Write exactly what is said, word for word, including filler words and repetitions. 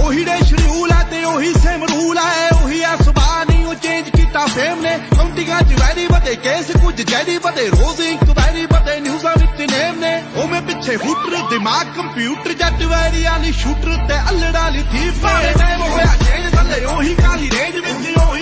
ਉਹੀ ਡੇ ਸ਼ਡਿਊਲ ਹੈ ਤੇ ਉਹੀ ਸੇਮ ਰੂਲ ਹੈ, ਉਹੀ ਐ ਸੁਭਾਅ ਨਹੀਂ ਉਹ ਚੇਂਜ ਕੀਤਾ ਫੇਮ ਨੇ। ਕਾਉਂਟਿੰਗਾਂ ਚ ਵੈਰੀ ਵਧੇ ਕੇਸ ਕੁਝ ਜੈਰੀ ਵਧੇ, ਰੋਜ਼ ਇਨਕੁਆਇਰੀ ਵਧੇ ਨਿਊਜ਼ਾਂ ਵਿੱਚ ਨੇਮ ਨੇ। ਉਹ ਮੈਂ ਪਿੱਛੇ ਹੂਟਰ ਦਿਮਾਗ ਕੰਪਿਊਟਰ ਜੱਟ ਵੈਰੀਆਂ ਨੀ ਸ਼ੂਟਰ ਤੇ ਅਲੜਾਂ ਲਈ ਥੀਪ ਨੇ। ਟਾਈਮ ਹੋਇਆ ਚੇਂਜ ਥੱਲੇ ਉਹੀ ਕਾਲੀ ਰੇਂਜ ਵਿੱਚ